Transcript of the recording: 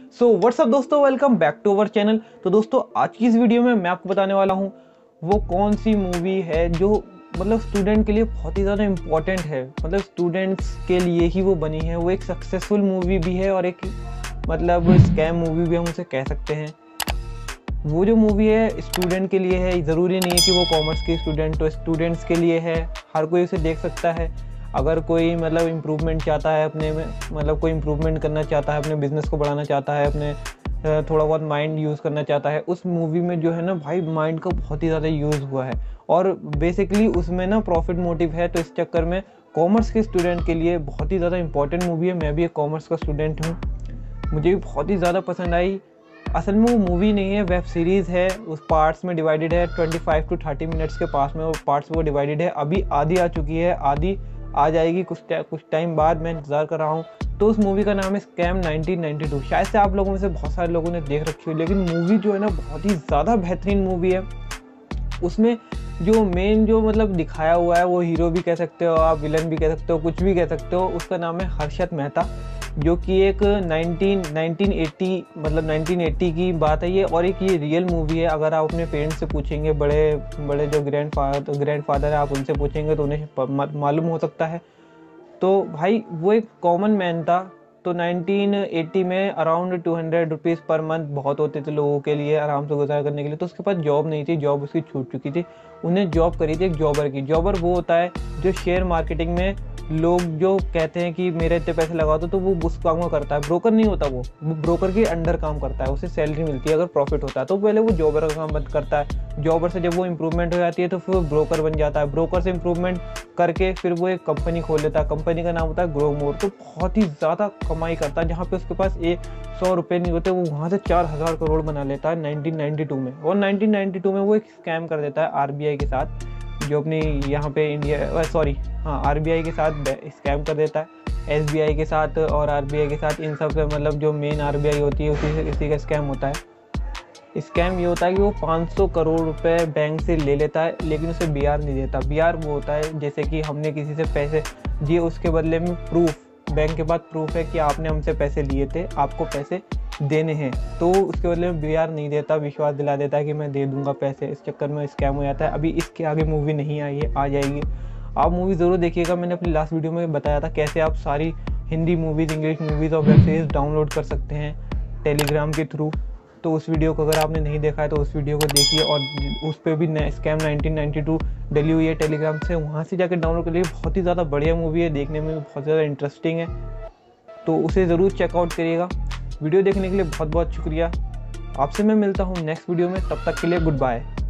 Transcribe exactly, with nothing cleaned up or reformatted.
सो what's up दोस्तों, welcome back to our channel. तो दोस्तों आज की इस वीडियो में मैं आपको बताने वाला हूँ वो कौन सी मूवी है जो मतलब स्टूडेंट के लिए बहुत ही ज़्यादा इम्पोर्टेंट है। मतलब स्टूडेंट्स के लिए ही वो बनी है। वो एक सक्सेसफुल मूवी भी है और एक मतलब स्कैम मूवी भी हम उसे कह सकते हैं। वो जो मूवी है स्टूडेंट के लिए है, ज़रूरी नहीं है कि वो कॉमर्स के स्टूडेंट तो स्टूडेंट्स के लिए है। हर कोई उसे देख सकता है। अगर कोई मतलब इम्प्रूवमेंट चाहता है अपने में, मतलब कोई इम्प्रूवमेंट करना चाहता है, अपने बिजनेस को बढ़ाना चाहता है, अपने थोड़ा बहुत माइंड यूज़ करना चाहता है, उस मूवी में जो है ना भाई माइंड का बहुत ही ज़्यादा यूज़ हुआ है और बेसिकली उसमें ना प्रॉफिट मोटिव है। तो इस चक्कर में कॉमर्स के स्टूडेंट के लिए बहुत ही ज़्यादा इंपॉर्टेंट मूवी है। मैं भी एक कॉमर्स का स्टूडेंट हूँ, मुझे भी बहुत ही ज़्यादा पसंद आई। असल में वो मूवी नहीं है, वेब सीरीज़ है। उस पार्ट्स में डिवाइडेड है, पच्चीस टू तीस मिनट्स के पास में वो पार्ट्स वो डिवाइडेड है। अभी आधी आ चुकी है, आधी आ जाएगी कुछ कुछ टाइम बाद। मैं इंतज़ार कर रहा हूँ। तो उस मूवी का नाम है स्कैम नाइनटीन नाइंटी टू। शायद से आप लोगों में से बहुत सारे लोगों ने देख रखी हो, लेकिन मूवी जो है ना बहुत ही ज़्यादा बेहतरीन मूवी है। उसमें जो मेन जो मतलब दिखाया हुआ है, वो हीरो भी कह सकते हो आप, विलन भी कह सकते हो, कुछ भी कह सकते हो। उसका नाम है हर्षद मेहता, जो कि एक नाइनटीन एटी मतलब नाइनटीन एटी की बात है ये। और एक ये रियल मूवी है। अगर आप अपने पेरेंट्स से पूछेंगे, बड़े बड़े जो ग्रैंड फादर ग्रैंड फादर है, आप उनसे पूछेंगे तो उन्हें मालूम हो सकता है। तो भाई वो एक कॉमन मैन था। तो नाइनटीन एटी में around two hundred rupees per month बहुत होते थे लोगों के लिए आराम से गुजारा करने के लिए। तो उसके पास जॉब नहीं थी, जॉब उसकी छूट चुकी थी। उन्हें जॉब करी थी एक जॉबर की। जॉबर वो होता है जो शेयर मार्केटिंग में लोग जो कहते हैं कि मेरे इतने पैसे लगा दो, तो वो उस काम को करता है। ब्रोकर नहीं होता, वो वो ब्रोकर के अंडर काम करता है। उसे सैलरी मिलती है अगर प्रॉफिट होता है। तो पहले वो जॉबर का काम बंद करता है। जॉबर से जब वो इंप्रूवमेंट हो जाती है तो फिर वो ब्रोकर बन जाता है। ब्रोकर से इंप्रूवमेंट करके फिर वो एक कंपनी खोल लेता है। कंपनी का नाम होता है ग्रो मोर। तो बहुत ही ज़्यादा कमाई करता है। जहाँ पे उसके पास एक सौ रुपये नहीं होते, वो वहाँ से चार हज़ार करोड़ बना लेता है नाइनटीन नाइंटी टू में। और नाइनटीन नाइंटी टू में वो एक स्कैम कर देता है आरबीआई के साथ, जो अपनी यहाँ पे इंडिया सॉरी हाँ आरबीआई के साथ स्कैम कर देता है। एसबीआई के साथ और आरबीआई के साथ, इन सब से मतलब जो मेन आरबीआई होती है उसी से इसी का स्कैम होता है। स्कैम ये होता है कि वो पाँच सौ करोड़ रुपए बैंक से ले लेता है, लेकिन उसे बीआर नहीं देता। बीआर वो होता है जैसे कि हमने किसी से पैसे दिए, उसके बदले में प्रूफ, बैंक के पास प्रूफ है कि आपने हमसे पैसे लिए थे, आपको पैसे देने हैं। तो उसके बदले में बीआर नहीं देता, विश्वास दिला देता है कि मैं दे दूंगा पैसे। इस चक्कर में स्कैम हो जाता है। अभी इसके आगे मूवी नहीं आई है, आ जाएगी। आप मूवी ज़रूर देखिएगा। मैंने अपनी लास्ट वीडियो में बताया था कैसे आप सारी हिंदी मूवीज़, इंग्लिश मूवीज़ और वेब सीरीज़ डाउनलोड कर सकते हैं टेलीग्राम के थ्रू। तो उस वीडियो को अगर आपने नहीं देखा है तो उस वीडियो को देखिए। और उस पर भी स्कैम नाइनटीन नाइंटी टू डली हुई है टेलीग्राम से, वहाँ से जाकर डाउनलोड कर लिए। बहुत ही ज़्यादा बढ़िया मूवी है, देखने में बहुत ज़्यादा इंटरेस्टिंग है। तो उसे ज़रूर चेकआउट करिएगा। वीडियो देखने के लिए बहुत बहुत शुक्रिया। आपसे मैं मिलता हूँ नेक्स्ट वीडियो में, तब तक के लिए गुड बाय।